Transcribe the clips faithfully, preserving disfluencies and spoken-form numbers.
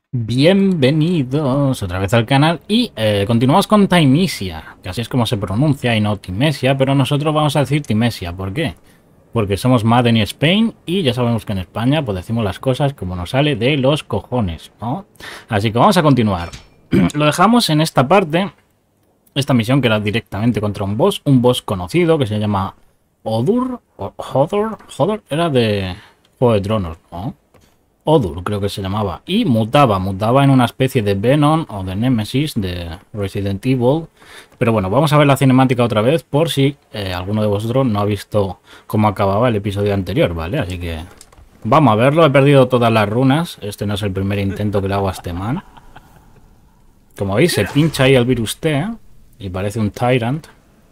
Bienvenidos otra vez al canal y eh, continuamos con Thymesia, que así es como se pronuncia y no Timesia, pero nosotros vamos a decir Timesia. ¿Por qué? Porque somos Madden y Spain y ya sabemos que en España pues decimos las cosas como nos sale de los cojones, ¿no? Así que vamos a continuar. Lo dejamos en esta parte, esta misión que era directamente contra un boss, un boss conocido que se llama Odur, o Hodor, Hodor, era de Juego de Tronos, ¿no? Odur creo que se llamaba, y mutaba, mutaba en una especie de Venom o de Nemesis de Resident Evil. Pero bueno, vamos a ver la cinemática otra vez por si eh, alguno de vosotros no ha visto cómo acababa el episodio anterior, ¿vale? Así que vamos a verlo. He perdido todas las runas, este no es el primer intento que le hago a este man. Como veis, se pincha ahí el virus T, ¿eh? Y parece un Tyrant.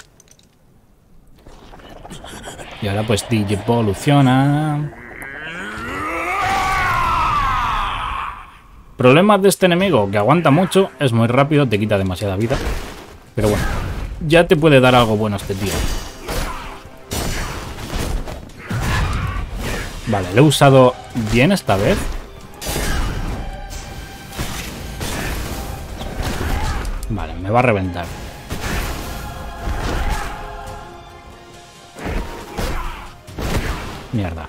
Y ahora pues Digivoluciona. Problemas de este enemigo, que aguanta mucho, es muy rápido, te quita demasiada vida. Pero bueno, ya te puede dar algo bueno este tío. Vale, lo he usado bien esta vez. Vale, me va a reventar. Mierda.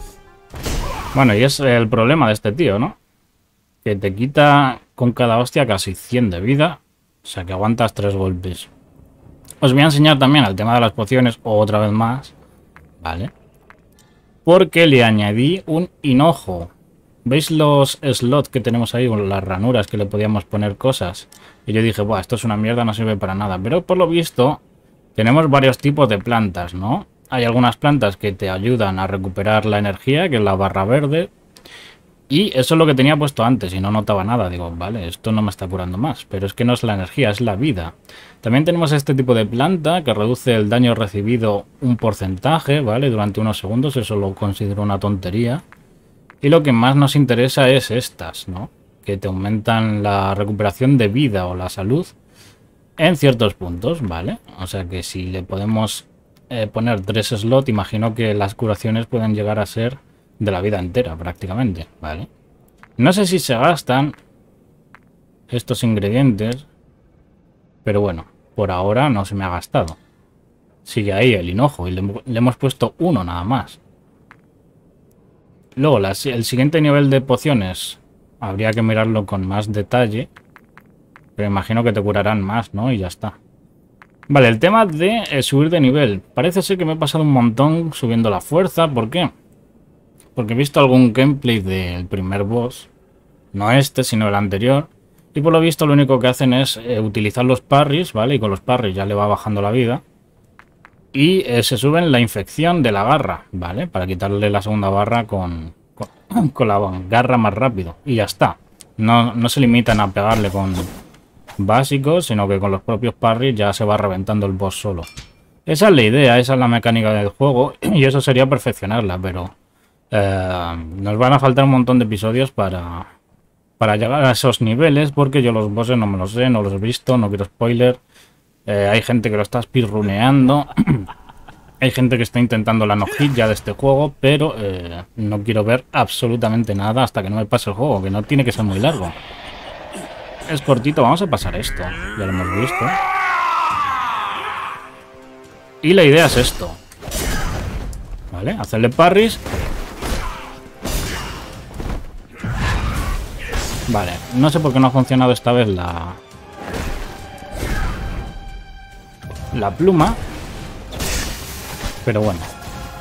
Bueno, y es el problema de este tío, ¿no? Que te quita con cada hostia casi cien de vida. O sea que aguantas tres golpes. Os voy a enseñar también el tema de las pociones otra vez más. Vale. Porque le añadí un hinojo. ¿Veis los slots que tenemos ahí? Con las ranuras que le podíamos poner cosas. Y yo dije, buah, esto es una mierda, no sirve para nada. Pero por lo visto tenemos varios tipos de plantas, ¿no? Hay algunas plantas que te ayudan a recuperar la energía, que es la barra verde. Y eso es lo que tenía puesto antes y no notaba nada. Digo, vale, esto no me está curando más. Pero es que no es la energía, es la vida. También tenemos este tipo de planta que reduce el daño recibido un porcentaje, ¿vale? Durante unos segundos, eso lo considero una tontería. Y lo que más nos interesa es estas, ¿no? Que te aumentan la recuperación de vida o la salud en ciertos puntos, ¿vale? O sea que si le podemos eh, poner tres slots, imagino que las curaciones pueden llegar a ser de la vida entera, prácticamente, ¿vale? No sé si se gastan estos ingredientes, pero bueno, por ahora no se me ha gastado. Sigue ahí el hinojo y le, le hemos puesto uno nada más. Luego, la, el siguiente nivel de pociones habría que mirarlo con más detalle, pero imagino que te curarán más, ¿no? Y ya está. Vale, el tema de eh, subir de nivel. Parece ser que me he pasado un montón subiendo la fuerza. ¿Por qué? Porque he visto algún gameplay del primer boss, no este, sino el anterior, y por lo visto lo único que hacen es eh, utilizar los parries, ¿vale? Y con los parries ya le va bajando la vida. Y eh, se suben la infección de la garra, ¿vale? Para quitarle la segunda barra con, con, con la garra más rápido. Y ya está. No, no se limitan a pegarle con básicos, sino que con los propios parries ya se va reventando el boss solo. Esa es la idea, esa es la mecánica del juego, y eso sería perfeccionarla, pero Eh, nos van a faltar un montón de episodios para, para llegar a esos niveles, porque yo los bosses no me los sé, no los he visto, no quiero spoiler. Eh, hay gente que lo está speedruneando. Hay gente que está intentando la no-hit ya de este juego, pero eh, no quiero ver absolutamente nada hasta que no me pase el juego, que no tiene que ser muy largo. Es cortito, vamos a pasar esto, ya lo hemos visto. Y la idea es esto. Vale, hacerle parries. Vale, no sé por qué no ha funcionado esta vez la... La pluma. Pero bueno.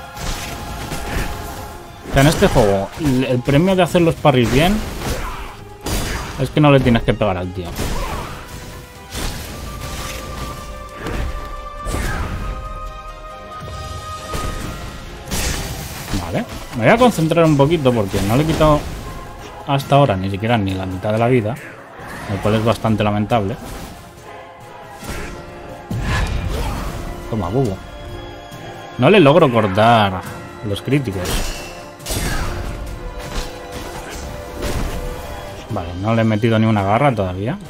O sea, en este juego, el premio de hacer los parries bien es que no le tienes que pegar al tío. Vale, me voy a concentrar un poquito porque no le he quitado hasta ahora ni siquiera ni la mitad de la vida, lo cual es bastante lamentable. Toma, bubo. No le logro cortar los críticos. Vale, no le he metido ni una garra todavía.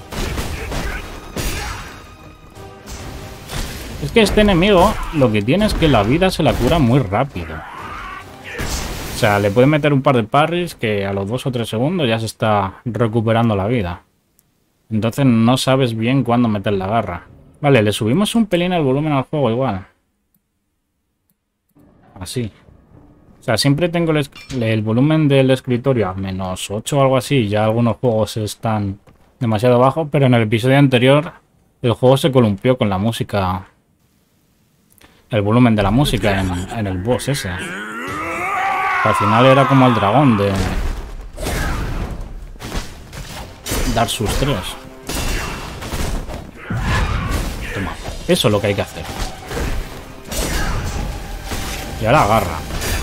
Es que este enemigo lo que tiene es que la vida se la cura muy rápido. sea, le pueden meter un par de parries que a los dos o tres segundos ya se está recuperando la vida. Entonces no sabes bien cuándo meter la garra. Vale, le subimos un pelín el volumen al juego igual. Así. O sea, siempre tengo el, el volumen del escritorio a menos ocho o algo así. Ya algunos juegos están demasiado bajos, pero en el episodio anterior el juego se columpió con la música. El volumen de la música en, en el boss ese. Al final era como el dragón de Dark Souls tres. Toma. Eso es lo que hay que hacer. Y ahora agarra.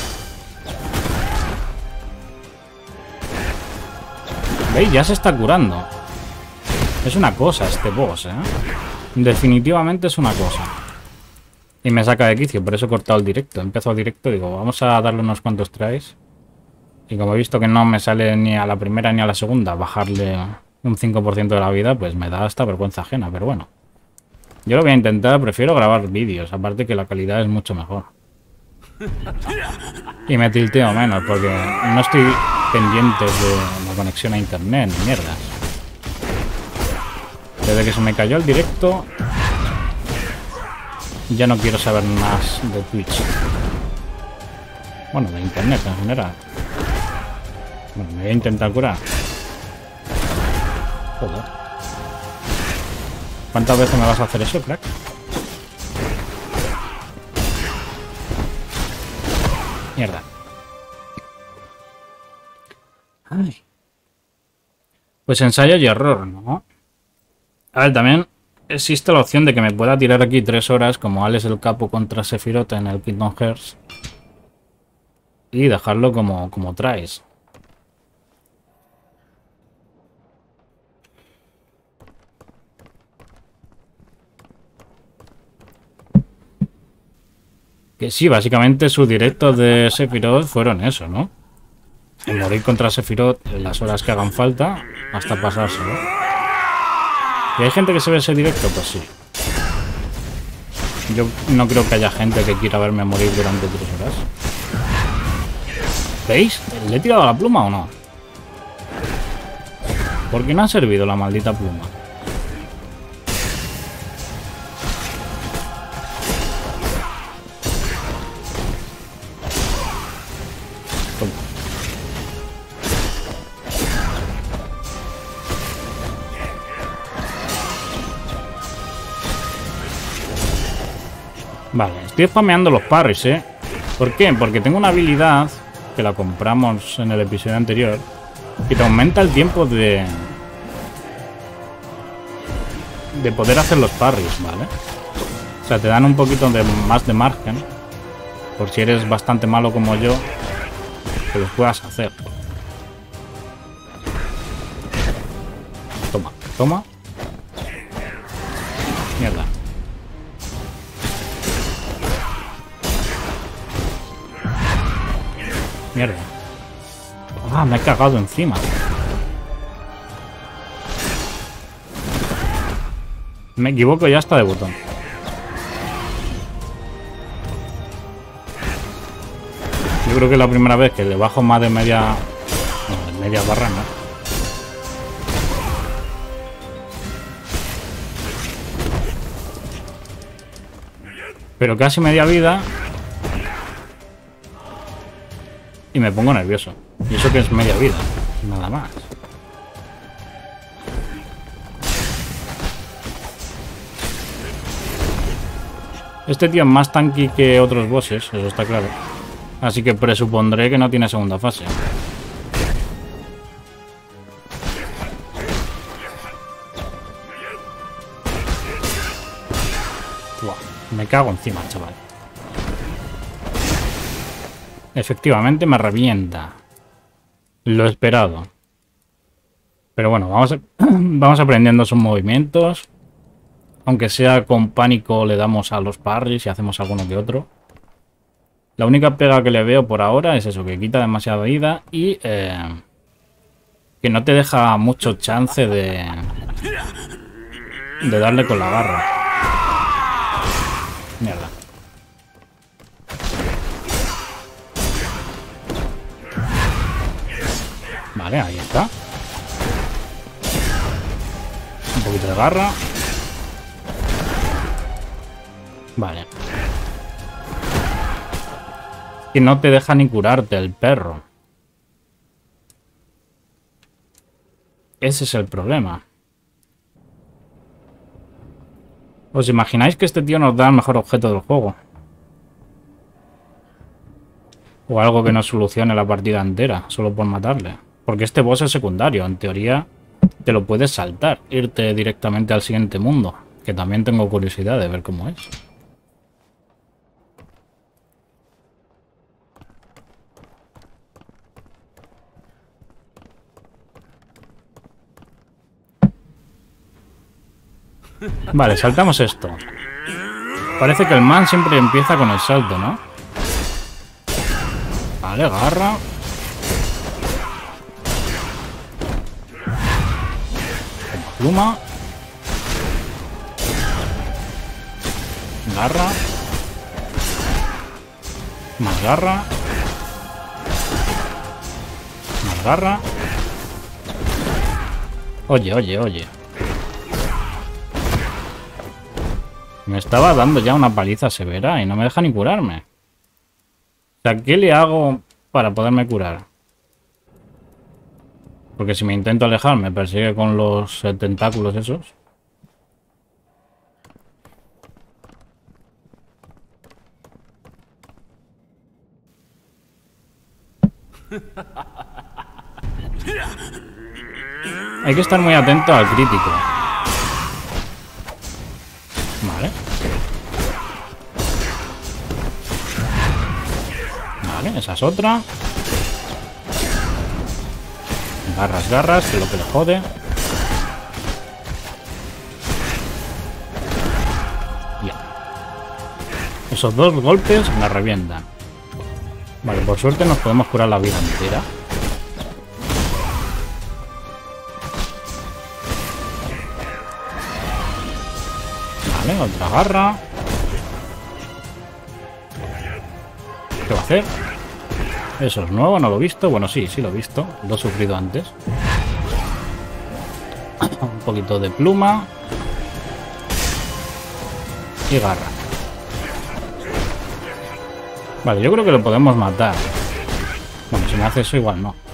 ¿Veis? Ya se está curando. Es una cosa este boss, ¿eh? Definitivamente es una cosa. Y me saca de quicio, por eso he cortado el directo. Empezó el directo, digo, vamos a darle unos cuantos tries. Y como he visto que no me sale ni a la primera ni a la segunda bajarle un cinco por ciento de la vida, pues me da hasta vergüenza ajena, pero bueno. Yo lo voy a intentar, prefiero grabar vídeos, aparte que la calidad es mucho mejor. Y me tilteo menos, porque no estoy pendiente de la conexión a internet, ni mierdas. Desde que se me cayó el directo, ya no quiero saber más de Twitch. Bueno, de internet en general. Bueno, me voy a intentar curar. Joder. ¿Cuántas veces me vas a hacer eso, crack? Mierda. Ay. Pues ensayo y error, ¿no? A ver, también existe la opción de que me pueda tirar aquí tres horas como Alex el Capo contra Sephiroth en el Kingdom Hearts y dejarlo como, como traes. Que sí, básicamente sus directos de Sephiroth fueron eso, ¿no? El morir contra Sephiroth en las horas que hagan falta hasta pasárselo. ¿Y hay gente que se ve ese directo? Pues sí. Yo no creo que haya gente que quiera verme morir durante tres horas. ¿Veis? ¿Le he tirado la pluma o no? ¿Por qué no ha servido la maldita pluma? Toma. Vale, estoy spameando los parries, ¿eh? ¿Por qué? Porque tengo una habilidad que la compramos en el episodio anterior que te aumenta el tiempo de de poder hacer los parries, ¿vale? O sea, te dan un poquito de más de margen por si eres bastante malo como yo que los puedas hacer. Toma, toma. Mierda. Mierda. Ah, me he cagado encima. Me equivoco ya hasta de botón. Yo creo que es la primera vez que le bajo más de media... No, de media barra, ¿no? Pero casi media vida... Y me pongo nervioso. Y eso que es media vida. Nada más. Este tío es más tanky que otros bosses, eso está claro. Así que presupondré que no tiene segunda fase. Buah, me cago encima, chaval. Efectivamente me revienta. Lo esperado. Pero bueno, vamos, a, vamos aprendiendo sus movimientos. Aunque sea con pánico le damos a los parries y hacemos alguno que otro. La única pega que le veo por ahora es eso, que quita demasiada vida y eh, que no te deja mucho chance de, de darle con la garra. Mierda. Vale, ahí está. Un poquito de garra. Vale. Que no te deja ni curarte el perro. Ese es el problema. ¿Os imagináis que este tío nos da el mejor objeto del juego? O algo que nos solucione la partida entera, solo por matarle. Porque este boss es secundario, en teoría te lo puedes saltar, irte directamente al siguiente mundo. Que también tengo curiosidad de ver cómo es. Vale, saltamos esto. Parece que el man siempre empieza con el salto, ¿no? Vale, garra. Pluma. Garra. Más garra. Más garra. Oye, oye, oye. Me estaba dando ya una paliza severa y no me deja ni curarme. O sea, ¿qué le hago para poderme curar? Porque si me intento alejar me persigue con los eh, tentáculos esos. Hay que estar muy atento al crítico. Vale. Vale, esa es otra. Garras, garras, que es lo que le jode. Ya. Esos dos golpes me revientan. Vale, por suerte nos podemos curar la vida entera. Vale, otra garra. ¿Qué va a hacer? Eso es nuevo, no lo he visto. Bueno, sí, sí lo he visto. Lo he sufrido antes. Un poquito de pluma. Y garra. Vale, yo creo que lo podemos matar. Bueno, si me hace eso igual no.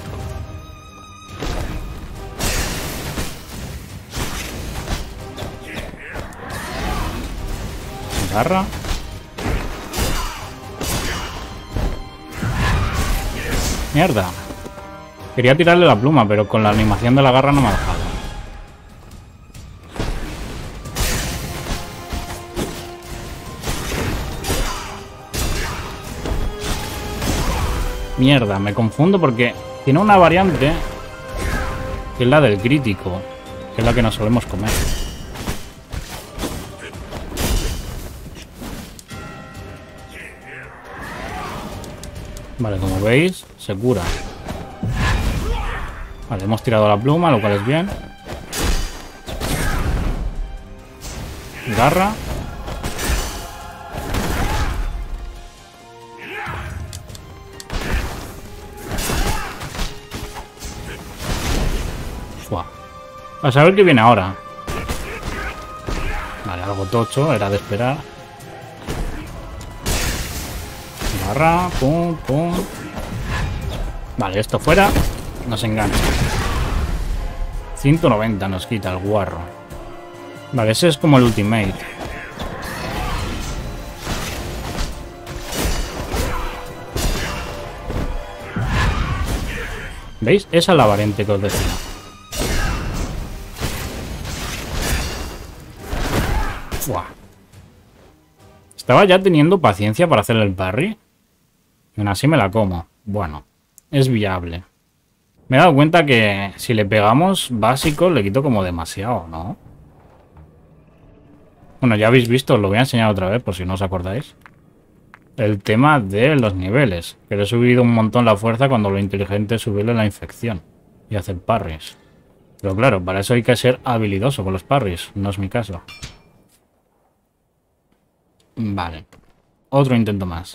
Garra. Mierda. Quería tirarle la pluma, pero con la animación de la garra no me ha dejado. Mierda, me confundo porque tiene una variante que es la del crítico, que es la que nos solemos comer. Vale, como veis, se cura. Vale, hemos tirado la pluma, lo cual es bien. Garra. Fua. A saber qué viene ahora. Vale, algo tocho, era de esperar. Garra, pum, pum. Vale, esto fuera. Nos engancha. ciento noventa nos quita el guarro. Vale, ese es como el ultimate. ¿Veis? Esa es la variante que os decía. Fua. Estaba ya teniendo paciencia para hacer el parry. Y aún así me la como. Bueno, es viable. Me he dado cuenta que si le pegamos básico le quito como demasiado, ¿no? Bueno, ya habéis visto, os lo voy a enseñar otra vez por si no os acordáis. El tema de los niveles. Que le he subido un montón la fuerza cuando lo inteligente es subirle la infección. Y hacer parries. Pero claro, para eso hay que ser habilidoso con los parries. No es mi caso. Vale. Otro intento más.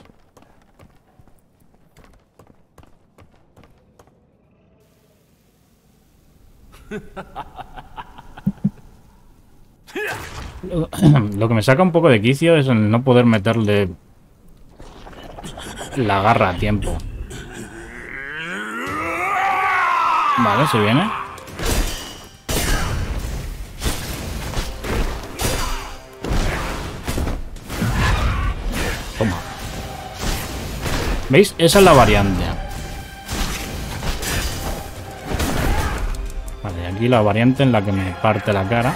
Lo que me saca un poco de quicio es el no poder meterle la garra a tiempo. Vale, se viene. Toma. ¿Veis? Esa es la variante. Vale, aquí la variante en la que me parte la cara.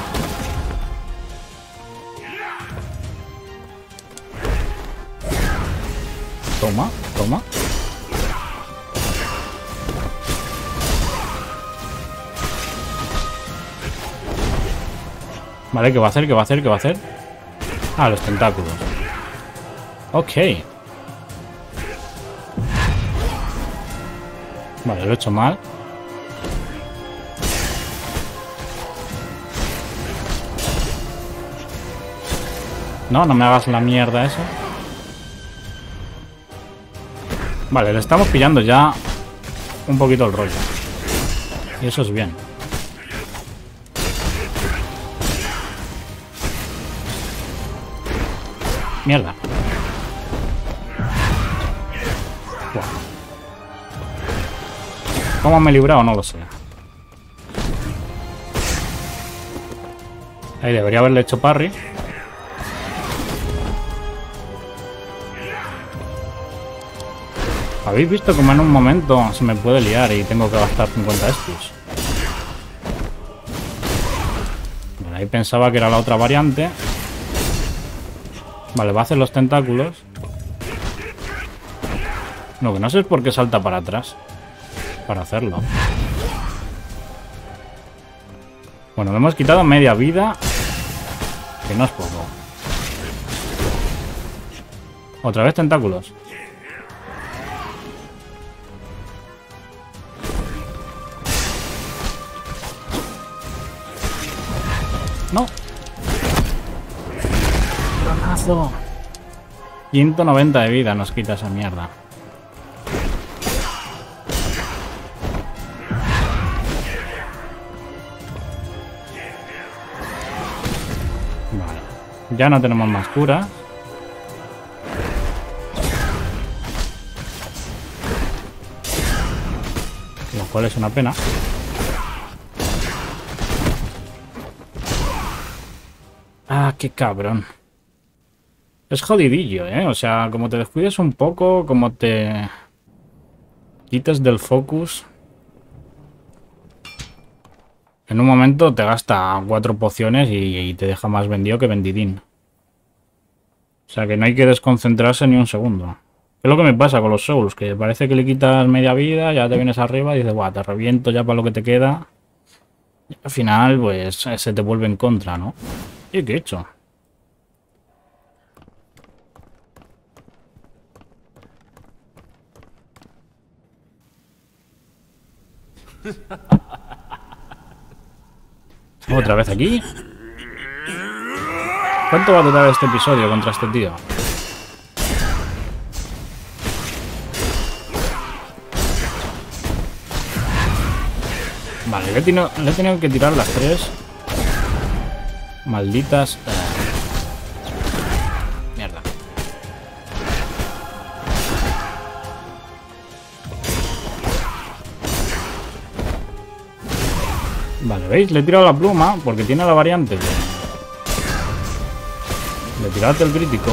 Toma, toma. Vale, ¿qué va a hacer? ¿Qué va a hacer? ¿Qué va a hacer? Ah, los tentáculos. Ok. Vale, lo he hecho mal. No, no me hagas la mierda eso. Vale, le estamos pillando ya un poquito el rollo. Y eso es bien. Mierda. Buah. ¿Cómo me he librado? No lo sé. Ahí debería haberle hecho parry. ¿Habéis visto cómo en un momento se me puede liar y tengo que gastar cincuenta estos? Bueno, ahí pensaba que era la otra variante. Vale, va a hacer los tentáculos. Lo que no sé es por qué salta para atrás. Para hacerlo. Bueno, le hemos quitado media vida. Que no es poco. Otra vez tentáculos. No. Tronazo. ciento noventa de vida nos quita esa mierda. Vale. Ya no tenemos más cura. Lo cual es una pena. Ah, qué cabrón. Es jodidillo, ¿eh? O sea, como te descuides un poco, como te quites del focus, en un momento te gasta cuatro pociones y, y te deja más vendido que vendidín. O sea, que no hay que desconcentrarse ni un segundo. Es lo que me pasa con los Souls, que parece que le quitas media vida, ya te vienes arriba y dices, buah, te reviento ya para lo que te queda. Y al final, pues, se te vuelve en contra, ¿no? ¿Y qué he hecho? Otra vez aquí. ¿Cuánto va a durar este episodio contra este tío? Vale, le he tenido, le he tenido que tirar las tres. Malditas. Eh. Mierda. Vale, ¿veis? Le he tirado la pluma porque tiene la variante. Le he tirado el crítico.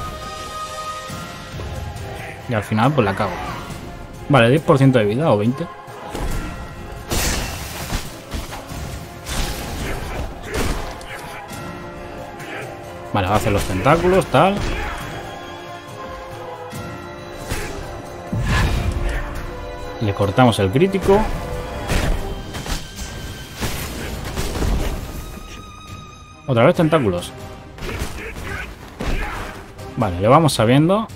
Y al final pues la cago. Vale, diez por ciento de vida o veinte. Vale, va a hacer los tentáculos, tal. Le cortamos el crítico. Otra vez tentáculos. Vale, le vamos sabiendo.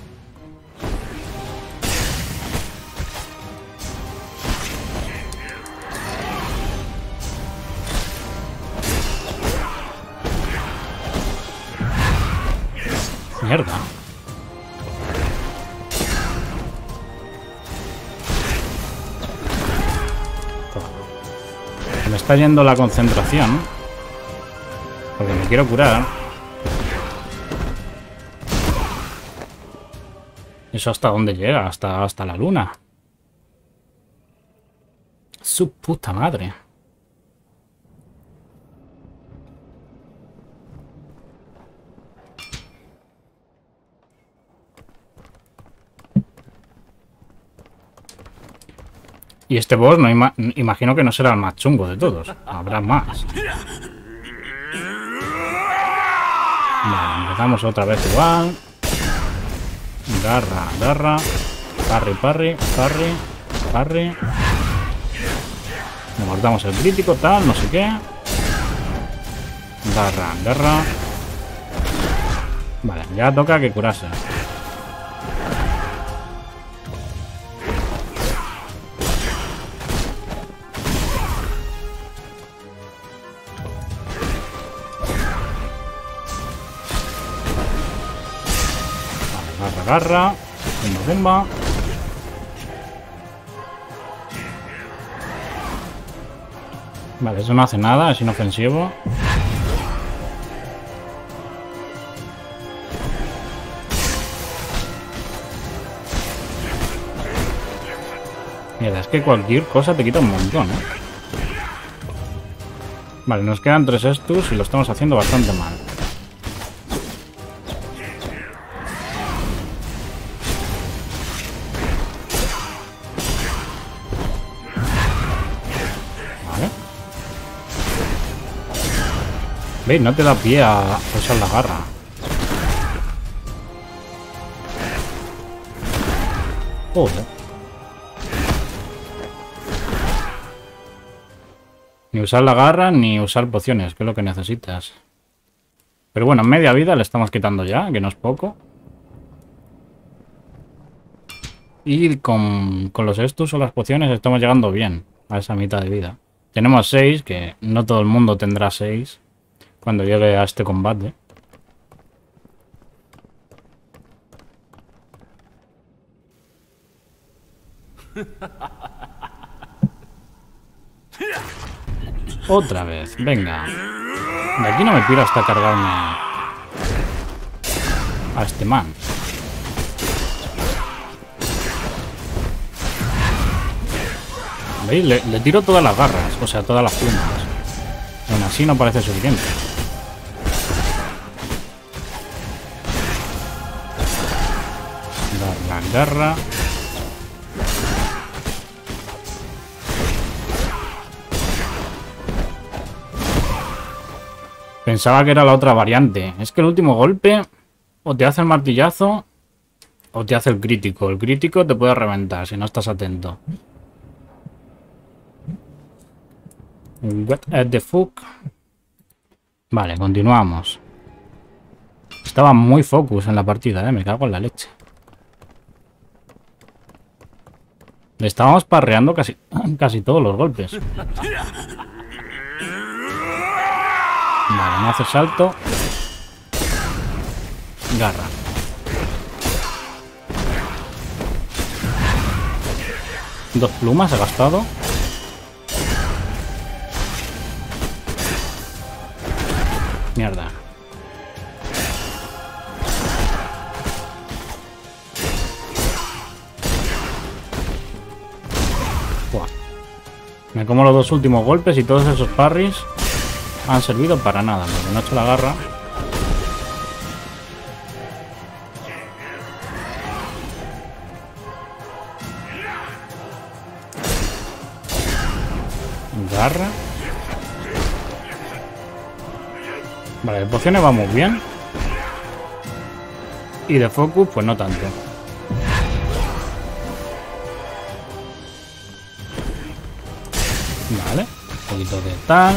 Mierda. Me, está yendo la concentración. Porque me quiero curar. ¿Eso hasta dónde llega? Hasta, hasta la luna. Su puta madre. Y este boss, no ima imagino que no será el más chungo de todos. Habrá más. Vale, empezamos otra vez igual. Garra, garra. Parry, parry, parry, parry. Le cortamos el crítico, tal, no sé qué. Garra, garra. Vale, ya toca que curarse. Garra, zumba, zumba. Vale, eso no hace nada, es inofensivo. Mira, es que cualquier cosa te quita un montón, ¿eh? Vale, nos quedan tres estus y lo estamos haciendo bastante mal. ¿Veis? No te da pie a usar la garra. Joder. Ni usar la garra ni usar pociones, que es lo que necesitas. Pero bueno, media vida le estamos quitando ya, que no es poco. Y con, con los estus o las pociones estamos llegando bien a esa mitad de vida. Tenemos seis, que no todo el mundo tendrá seis. Cuando llegue a este combate. Otra vez, venga. De aquí no me piro hasta cargarme a este man. ¿Veis? Le, le tiro todas las garras, o sea, todas las plumas. Aún así no parece suficiente. Garra, garra. Pensaba que era la otra variante. Es que el último golpe o te hace el martillazo o te hace el crítico. El crítico te puede reventar si no estás atento. What the fuck? Vale, continuamos. Estaba muy focus en la partida, eh. Me cago en la leche. Le estábamos parreando casi, casi todos los golpes. Vale, no hace salto. Garra. Dos plumas he gastado. Mierda. Buah. Me como los dos últimos golpes y todos esos parries han servido para nada, porque no he hecho la garra. Garra. Vale, de pociones vamos bien. Y de focus, pues no tanto. Vale, un poquito de tal.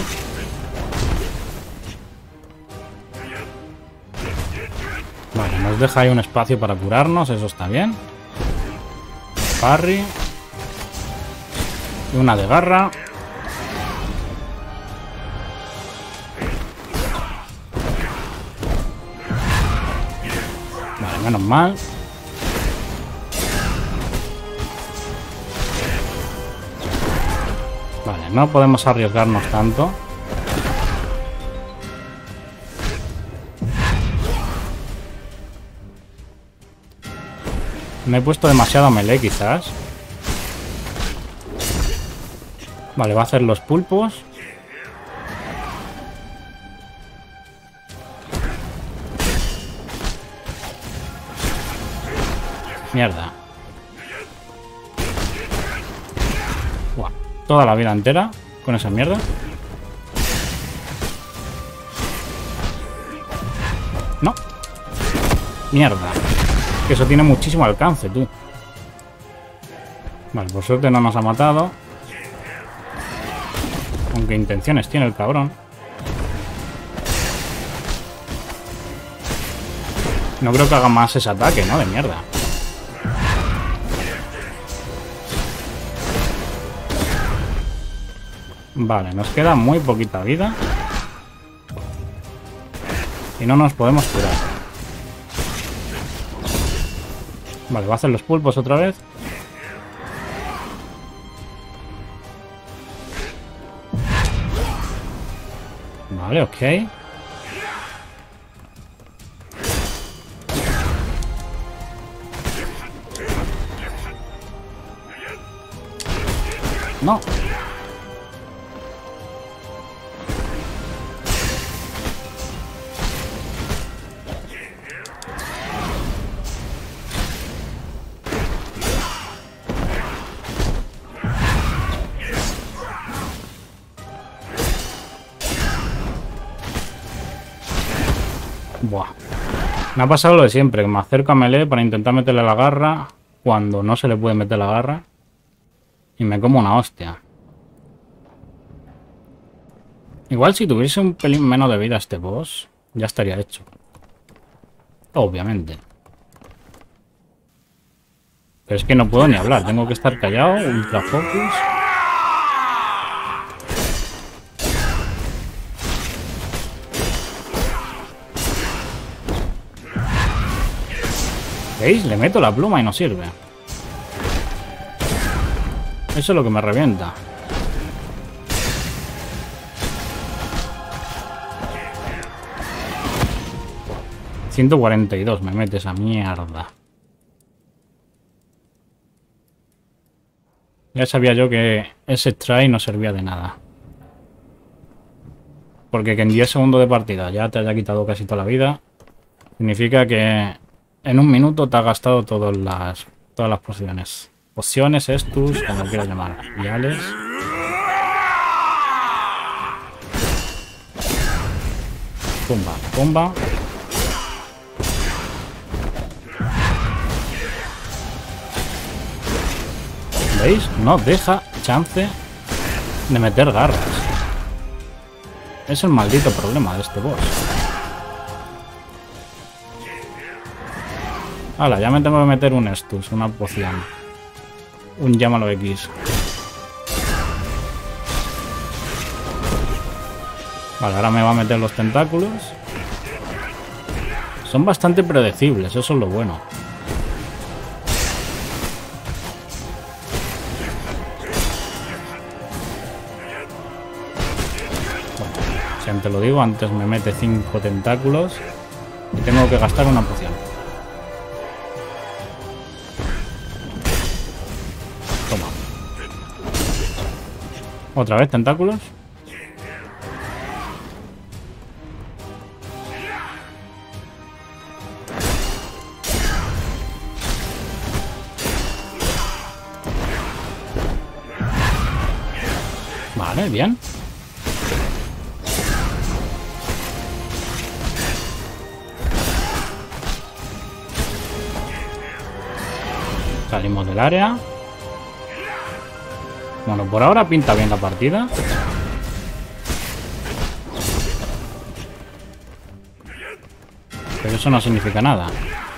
Vale, nos deja ahí un espacio para curarnos, eso está bien. Parry. Y una de garra. Vale, menos mal. no podemos arriesgarnos tanto. Me he puesto demasiado melee quizás. Vale, va a hacer los pulpos. Mierda. Buah, toda la vida entera con esa mierda. No. Mierda. Que eso tiene muchísimo alcance, tú. Vale, por suerte no nos ha matado. Aunque intenciones tiene el cabrón. No creo que haga más ese ataque, ¿no? De mierda. Vale, nos queda muy poquita vida. Y no nos podemos curar. Vale, va a hacer los pulpos otra vez. Vale, ok. No. Buah. Me ha pasado lo de siempre, que me acerco a melee para intentar meterle la garra cuando no se le puede meter la garra. Y me como una hostia. Igual si tuviese un pelín menos de vida este boss, ya estaría hecho. Obviamente. Pero es que no puedo ni hablar, tengo que estar callado, ultra focus. ¿Veis? Le meto la pluma y no sirve. Eso es lo que me revienta. ciento cuarenta y dos me mete esa mierda. Ya sabía yo que ese try no servía de nada. Porque que en diez segundos de partida ya te haya quitado casi toda la vida, significa que en un minuto te ha gastado todas las, todas las pociones. Pociones, estus, como quieras llamar. Viales. Pumba, pumba. ¿Veis? No deja chance de meter garras. Es el maldito problema de este boss. Hala, ya me tengo que meter un estus, una poción. Un llámalo X. Vale, ahora me va a meter los tentáculos. Son bastante predecibles, eso es lo bueno. Bueno, si antes lo digo, antes me mete cinco tentáculos y tengo que gastar una poción. Toma. Otra vez tentáculos. Vale, bien. Salimos del área. Bueno, por ahora pinta bien la partida. Pero eso no significa nada.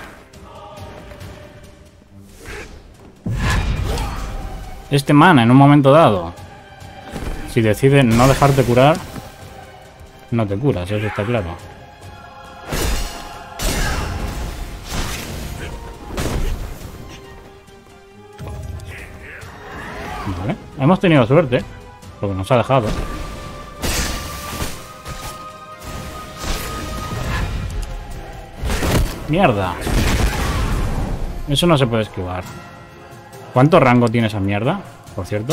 Este man, en un momento dado, si decide no dejarte curar, no te curas, eso está claro. Vale, hemos tenido suerte. Porque nos ha dejado. ¡Mierda! Eso no se puede esquivar. ¿Cuánto rango tiene esa mierda? Por cierto.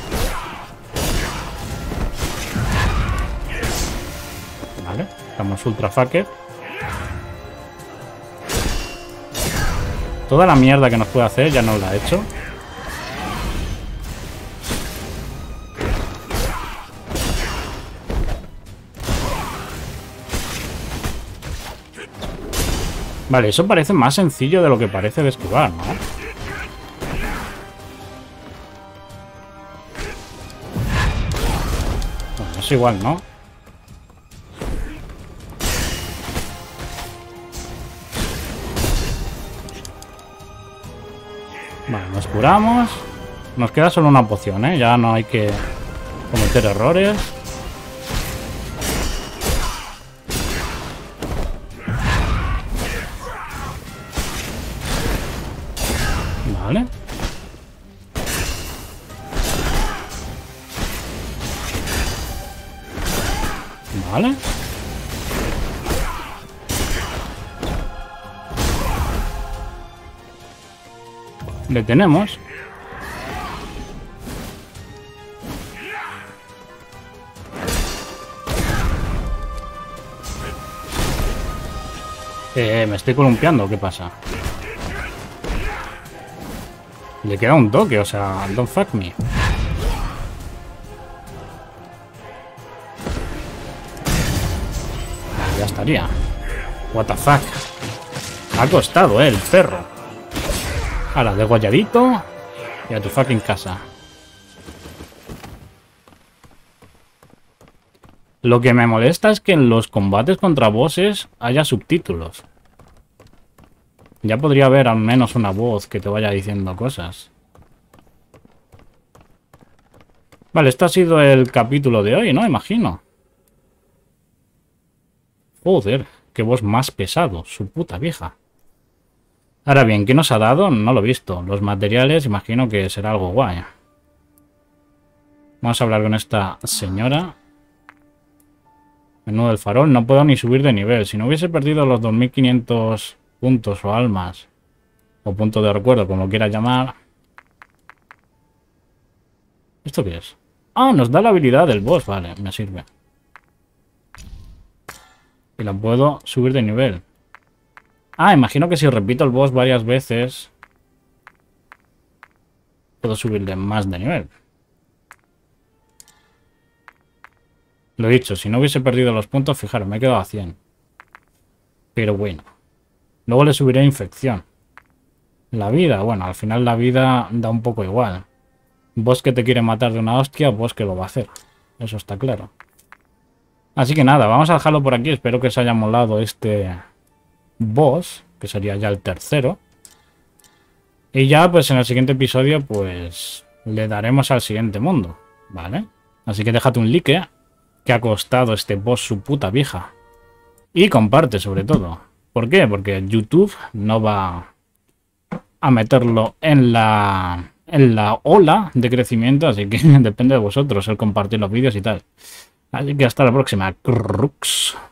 Vale, estamos ultra fucker. Toda la mierda que nos puede hacer ya nos la ha hecho. Vale, eso parece más sencillo de lo que parece de esquivar, ¿no? Bueno, es igual, ¿no? Vale, nos curamos. Nos queda solo una poción, ¿eh? Ya no hay que cometer errores. Vale. Vale. Le tenemos. Eh, me estoy columpiando, ¿qué pasa? Le queda un toque, o sea, don't fuck me. Ya estaría. What the fuck. Ha costado, eh, el perro. Ahora, degolladito. Y a tu fucking casa. Lo que me molesta es que en los combates contra bosses haya subtítulos. Ya podría haber al menos una voz que te vaya diciendo cosas. Vale, esto ha sido el capítulo de hoy, ¿no? Imagino. Joder, qué boss más pesado, su puta vieja. Ahora bien, ¿qué nos ha dado? No lo he visto. Los materiales, imagino que será algo guay. Vamos a hablar con esta señora. Menú del farol, no puedo ni subir de nivel. Si no hubiese perdido los dos mil quinientos puntos o almas, o puntos de recuerdo, como lo quieras llamar. ¿Esto qué es? Ah, nos da la habilidad del boss, vale, me sirve. Y la puedo subir de nivel. Ah, imagino que si repito el boss varias veces, puedo subirle más de nivel. Lo he dicho, si no hubiese perdido los puntos, fijaros, me he quedado a cien. Pero bueno. Luego le subiré infección. La vida, bueno, al final la vida da un poco igual. Boss que te quiere matar de una hostia, boss que lo va a hacer. Eso está claro. Así que nada, vamos a dejarlo por aquí. Espero que os haya molado este boss, que sería ya el tercero. Y ya, pues en el siguiente episodio, pues le daremos al siguiente mundo, ¿vale? Así que déjate un like, que ha costado este boss su puta vieja. Y comparte, sobre todo. ¿Por qué? Porque YouTube no va a meterlo en la, en la ola de crecimiento, así que depende de vosotros el compartir los vídeos y tal. Así que hasta la próxima. Crux.